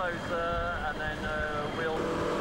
closer, and then we'll...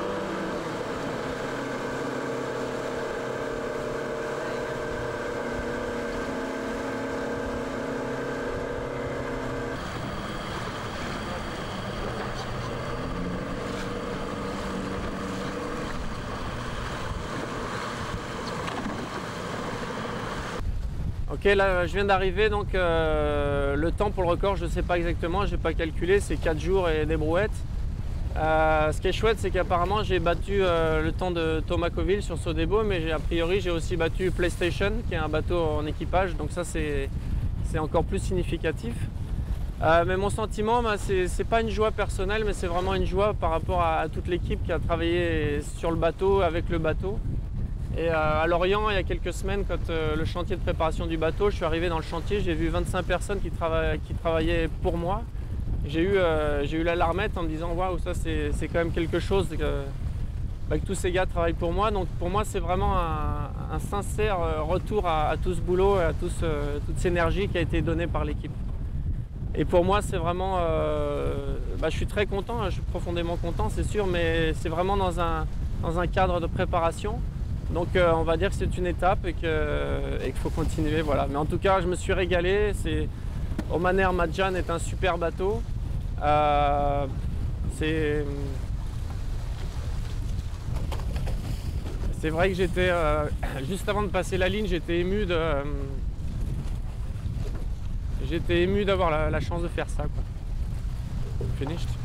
Ok, là je viens d'arriver, donc le temps pour le record je ne sais pas exactement, je n'ai pas calculé, c'est 4 jours et des brouettes. Ce qui est chouette, c'est qu'apparemment j'ai battu le temps de Thomas Coville sur Sodebo, mais a priori j'ai aussi battu PlayStation, qui est un bateau en équipage, donc ça c'est encore plus significatif. Mais mon sentiment, c'est pas une joie personnelle, mais c'est vraiment une joie par rapport à toute l'équipe qui a travaillé sur le bateau, avec le bateau. Et à Lorient, il y a quelques semaines, quand le chantier de préparation du bateau, je suis arrivé dans le chantier, j'ai vu 25 personnes qui travaillaient pour moi. J'ai eu l'alarmette en me disant waouh, ça c'est quand même quelque chose que tous ces gars travaillent pour moi. Donc pour moi, c'est vraiment un sincère retour à tout ce boulot, à toute cette énergie qui a été donnée par l'équipe. Et pour moi, c'est vraiment... je suis très content, je suis profondément content, c'est sûr, mais c'est vraiment dans un cadre de préparation. Donc on va dire que c'est une étape et qu'il faut continuer, voilà. Mais en tout cas, je me suis régalé. Oman Marjan est un super bateau. C'est vrai que j'étais, juste avant de passer la ligne, j'étais ému d'avoir la chance de faire ça, quoi. Finished.